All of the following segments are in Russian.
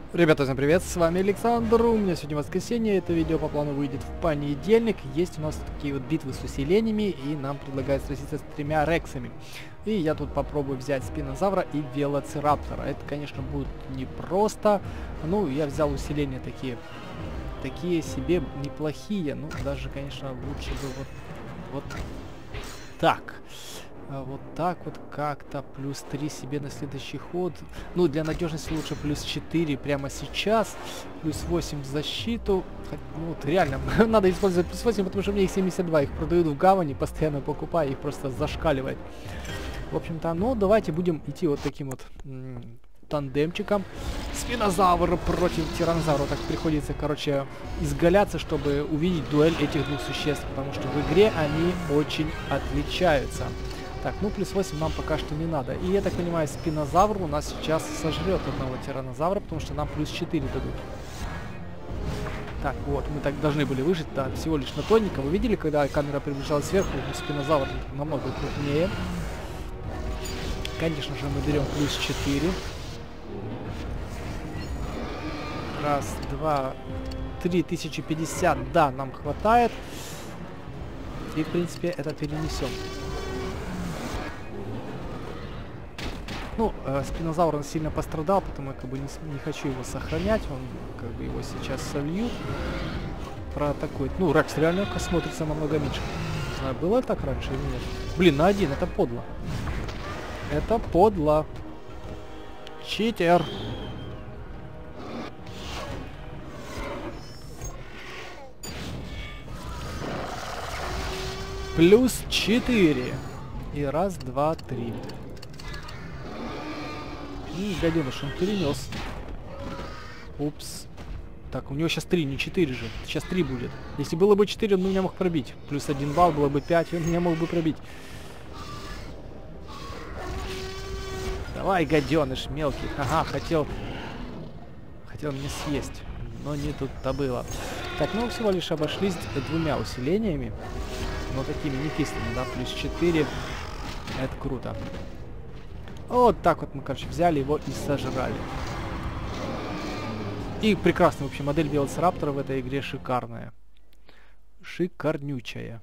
Ребята, всем привет, с вами Александр, у меня сегодня воскресенье, это видео по плану выйдет в понедельник. Есть у нас такие вот битвы с усилениями, и нам предлагают сразиться с 3 рексами. И я тут попробую взять спинозавра и велоцираптора. Это, конечно, будет непросто. Ну, я взял усиления такие себе неплохие. Ну, даже, конечно, лучше бы вот так. Вот так вот как-то плюс 3 себе на следующий ход. Ну, для надежности лучше плюс 4 прямо сейчас. Плюс 8 в защиту. Ну, вот реально, надо использовать плюс 8, потому что мне их 72. Их продают в гавани, постоянно покупаю, их просто зашкаливает. В общем-то, ну, давайте будем идти вот таким вот тандемчиком. Спинозавр против тиранозавра. Так приходится, короче, изгаляться, чтобы увидеть дуэль этих двух существ, потому что в игре они очень отличаются. Так, ну плюс 8 нам пока что не надо. И я так понимаю, спинозавр у нас сейчас сожрет одного тиранозавра, потому что нам плюс 4 дадут. Так, вот, мы так должны были выжить, да, всего лишь на тоненько. Вы видели, когда камера приближалась сверху, спинозавр намного крупнее. Конечно же, мы берем плюс 4. Раз, два, 3050, да, нам хватает. И, в принципе, это перенесем. Ну, спинозавр он сильно пострадал, потому я как бы не хочу его сохранять. Он как бы его сейчас сольют. Проатакует. Ну, Рекс реально смотрится намного меньше. Не знаю, было так раньше или нет. Блин, на 1, это подло. Это подло. Читер. Плюс 4. И раз, два, три. Гаденыш, он перенес. Упс. Так, у него сейчас 3, не 4 же. Сейчас 3 будет. Если было бы 4, он меня мог пробить. Плюс 1 балл, было бы 5, он меня мог бы пробить. Давай, гаденыш, мелкий. Ага, хотел меня съесть. Но не тут-то было. Так, ну всего лишь обошлись 2 усилениями. Но такими не кислыми, да, плюс 4. Это круто. Вот так вот мы, короче, взяли его и сожрали. И прекрасная вообще модель велоцираптора в этой игре шикарная. Шикарнючая.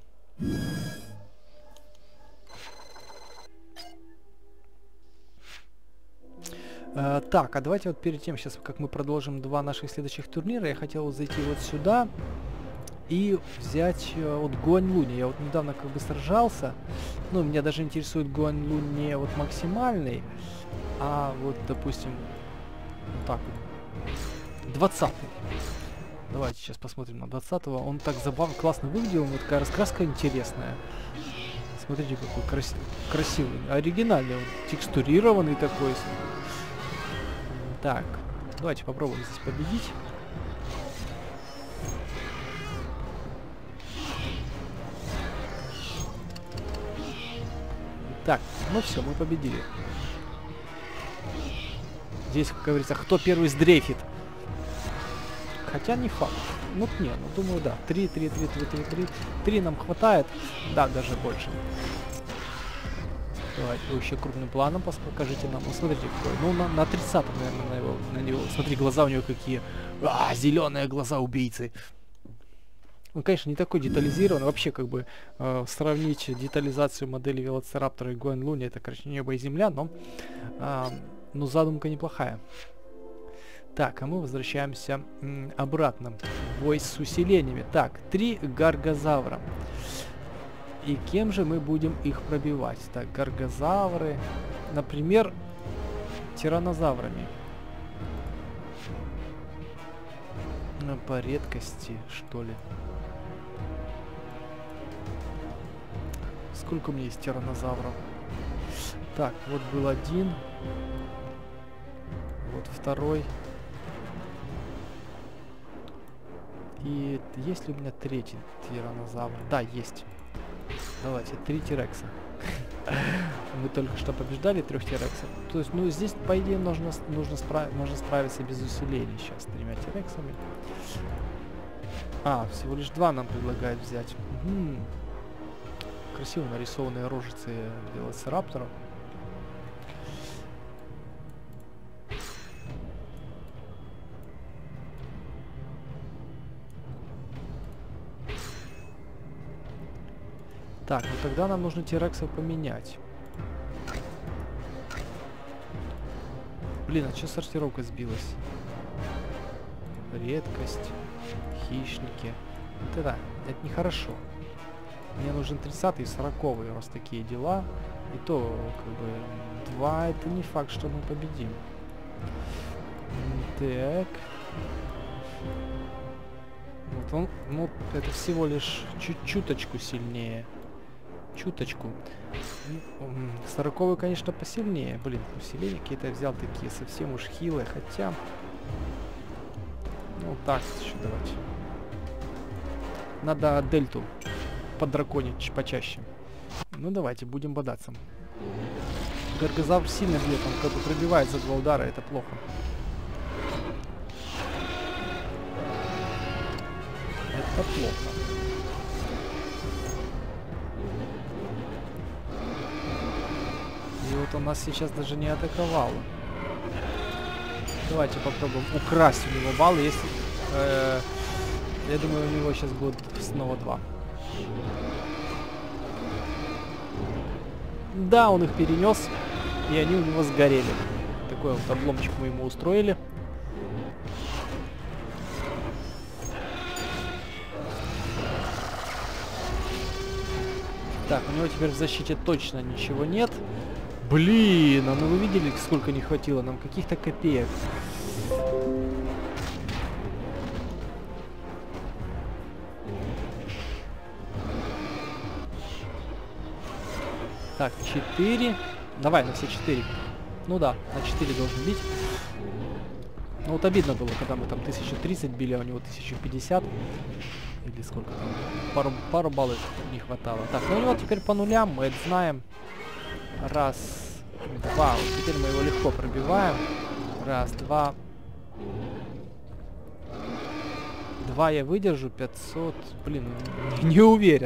Так, а давайте вот перед тем, сейчас как мы продолжим 2 наших следующих турнира, я хотел вот зайти вот сюда и взять вот Гуань-Лунь. Я вот недавно как бы сражался. Ну, меня даже интересует Гуань-Лунь не вот максимальный, а вот, допустим, вот так вот. 20-й. Давайте сейчас посмотрим на 20-го. Он так забавно, классно выглядел, у него такая раскраска интересная. Смотрите, какой красивый, оригинальный, вот, текстурированный такой. Так, давайте попробуем здесь победить. Так, ну все, мы победили. Здесь, как говорится, кто первый сдрейфит. Хотя не факт. Ну, не, ну, думаю, да. 3 нам хватает. Да, даже больше. Давайте еще крупным планом покажите нам. Ну, смотрите, какой. Ну, на 30-м, наверное, на него. Смотри, глаза у него какие. Зеленые глаза убийцы. Он, конечно, не такой детализированный. Вообще, как бы, сравнить детализацию модели велоцираптора и Гуань-Лунь, это, короче, небо и земля, но ну, задумка неплохая. Так, а мы возвращаемся обратно. Бой с усилениями. Так, 3 гаргозавра. И кем же мы будем их пробивать? Так, гаргозавры. Например, тиранозаврами. По редкости, что ли. Сколько у меня есть тиранозавров? Так, вот был один. Вот второй. И есть ли у меня третий тиранозавр? Да, есть. Давайте, 3 тирекса. Мы только что побеждали 3 тирексов. То есть, ну, здесь, по идее, можно справиться без усилений сейчас с 3 тирексами. А, всего лишь 2 нам предлагают взять. Красиво нарисованные рожицы велоцираптора. Так, ну тогда нам нужно T-рексов поменять. Блин, а что сортировка сбилась? Редкость. Хищники. Вот это нехорошо. Мне нужен 30-й и 40-й, раз такие дела. И то, как бы, 2 это не факт, что мы победим. Так. Вот он, ну, это всего лишь чуточку сильнее. Чуточку. 40-й, конечно, посильнее. Блин, усиления какие-то взял такие совсем уж хилые, хотя... Ну, так еще давайте. Надо дельту подраконить почаще. Ну, давайте, будем бодаться. Гаргозавр сильно бьет, он как бы пробивает за 2 удара, это плохо. Это плохо. И вот он нас сейчас даже не атаковал. Давайте попробуем украсть у него баллы, если... я думаю, у него сейчас будет снова 2. Да, он их перенес, и они у него сгорели. Такой вот обломчик мы ему устроили. Так, у него теперь в защите точно ничего нет. Блин, а ну вы видели, сколько не хватило нам? Каких-то копеек. Так, 4. Давай, на все 4. Ну да, на 4 должен бить. Ну вот обидно было, когда мы там 1030 били, а у него 1050. Или сколько там? Пару баллов не хватало. Так, ну у него теперь по нулям, мы это знаем. Раз, два. Вот теперь мы его легко пробиваем. Раз, два. 2 я выдержу, 500. Блин, не уверен.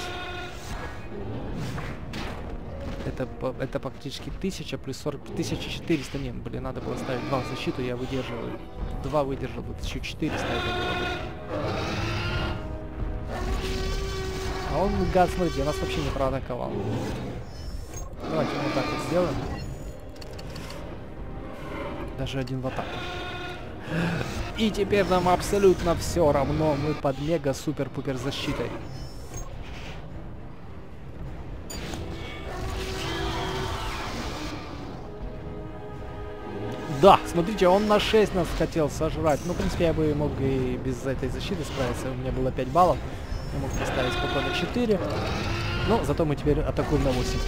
Это практически 1000 плюс 40, 1400. Нет, блин, надо было ставить 2 в защиту, я выдерживаю. 2 выдержал, вот 1400 это было бы. А он, гад, смотрите, нас вообще не проатаковал. Давайте вот так вот сделаем. Даже один в атаку. И теперь нам абсолютно все равно. Мы под мега-супер-пупер защитой. Да, смотрите, он на 6 нас хотел сожрать. Ну, в принципе, я бы мог и без этой защиты справиться. У меня было 5 баллов. Я мог поставить спокойно 4. Но зато мы теперь атакуем на 8.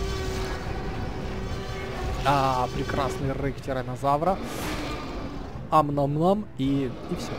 Прекрасный рык тиранозавра. Ам-нам-нам. И все.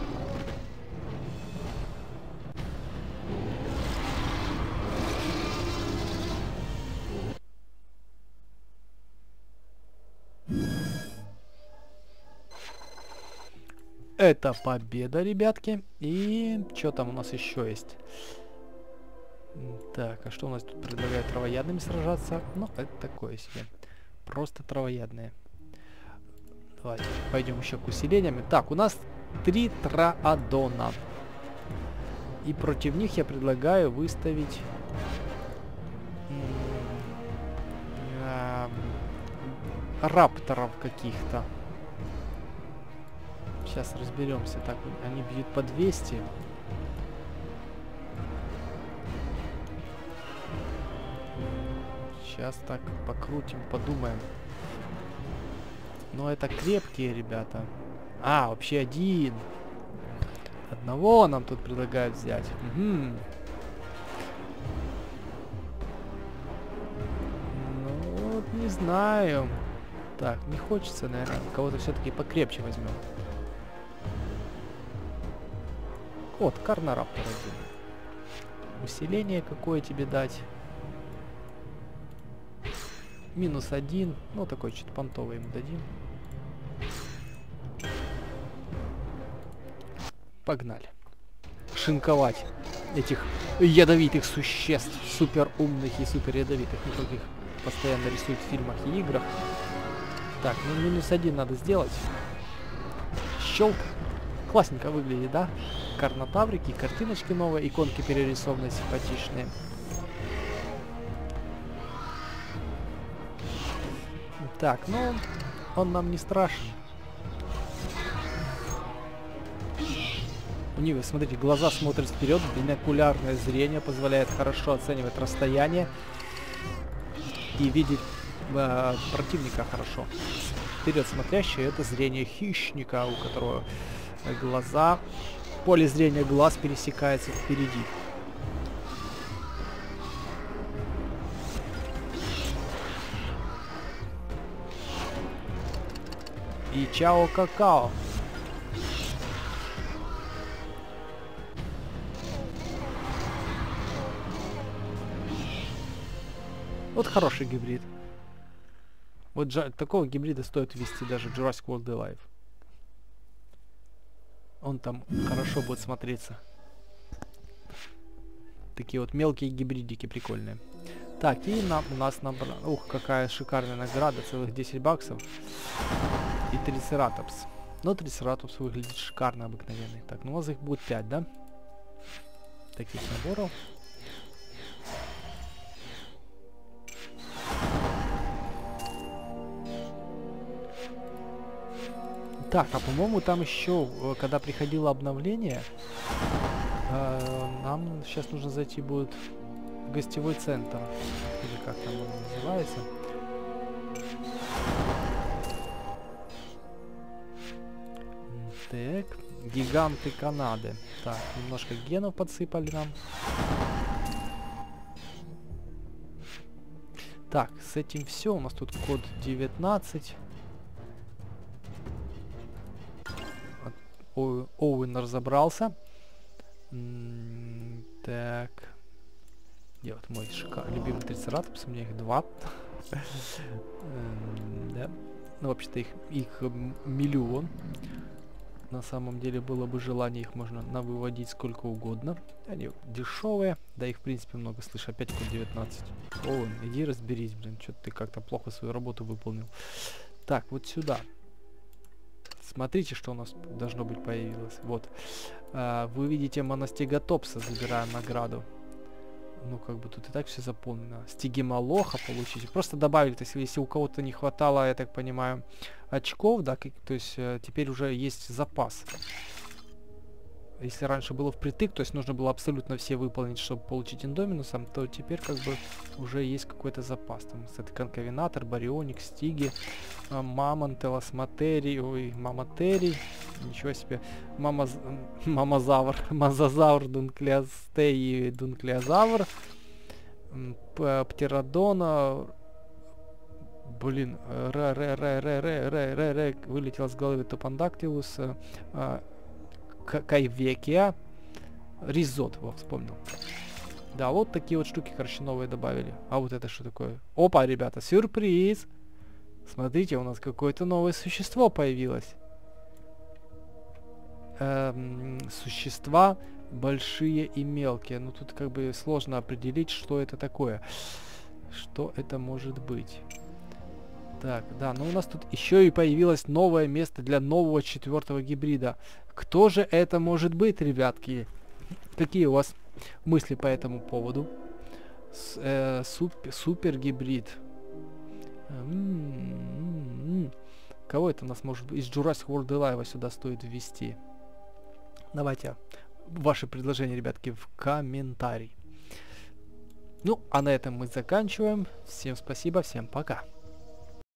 Это победа, ребятки. И что там у нас еще есть? Так, а что у нас тут предлагают? Травоядными сражаться? Ну, это такое себе. Просто травоядные. Давайте пойдем еще к усилениям. Так, у нас 3 траадона. И против них я предлагаю выставить... рапторов каких-то. Сейчас разберемся. Так, они бьют по 200. Сейчас так покрутим, подумаем. Но это крепкие ребята. Вообще один. Одного нам тут предлагают взять. Угу. Ну, вот не знаю. Так, не хочется, наверное. Кого-то все-таки покрепче возьмем. Вот, Карнораптор один. Усиление какое тебе дать? -1. Ну, такой чуть понтовый ему дадим. Погнали. Шинковать этих ядовитых существ. Супер умных и супер ядовитых. Никаких постоянно рисуют в фильмах и играх. Так, ну -1 надо сделать. Щелк. Классненько выглядит, да? Карнотаврики, картиночки новые, иконки перерисованные, симпатичные. Так, ну, он нам не страшен. У него, смотрите, глаза смотрят вперед, бинокулярное зрение позволяет хорошо оценивать расстояние и видеть противника хорошо. Вперед смотрящее — это зрение хищника, у которого глаза, поле зрения глаз пересекается впереди. И чао-какао. Вот хороший гибрид. Вот такого гибрида стоит ввести даже в Jurassic World Alive. Он там хорошо будет смотреться. Такие вот мелкие гибридики прикольные. Так, и у нас набрано... Ух, какая шикарная награда. Целых 10 баксов. И трицератопс. Но трицератопс выглядит шикарно, обыкновенный. Так, ну у нас их будет 5, да? Таких наборов. Так, а по-моему там еще, когда приходило обновление, нам сейчас нужно зайти будет в гостевой центр. Или как там он называется. Так, гиганты Канады. Так, немножко генов подсыпали нам. Так, с этим все. У нас тут код 19. Оуэн разобрался. Так. Где вот мой любимый трицератопс? У меня их 2. Да. Ну, вообще-то их миллион. На самом деле было бы желание, их можно навыводить сколько угодно. Они дешевые. Да, их в принципе много. Слышь, опять код 19. Оуэн, иди разберись, блин. Что-то ты как-то плохо свою работу выполнил. Так, вот сюда. Смотрите, что у нас должно быть появилось. Вот. Вы видите моностегатопса, забираем награду. Ну, как бы тут и так все заполнено. Стигемолоха получите. Просто добавили, то есть, если у кого-то не хватало, я так понимаю, очков, да, то есть теперь уже есть запас. Если раньше было впритык, то есть нужно было абсолютно все выполнить, чтобы получить индоминусом, то теперь как бы уже есть какой-то запас. Там, это конковинатор, барионик, стиги, мамонт, эласматерий, ой, маматерий, ничего себе, мамозавр, мазозавр, дунклеостей и дунклеозавр, птеродона, блин, вылетел с головы топандактилус, Кайвекия, ризот, вот, вспомнил. Да, вот такие вот штуки, короче, новые добавили. А вот это что такое? Опа, ребята, сюрприз! Смотрите, у нас какое-то новое существо появилось. Существа большие и мелкие. Ну, тут как бы сложно определить, что это такое. Что это может быть? Так, да, но у нас тут еще и появилось новое место для нового 4-го гибрида. Кто же это может быть, ребятки? Какие у вас мысли по этому поводу? Супер гибрид. Кого это у нас может быть? Из Jurassic World Alive сюда стоит ввести. Давайте ваши предложения, ребятки, в комментарий. Ну, а на этом мы заканчиваем. Всем спасибо, всем пока.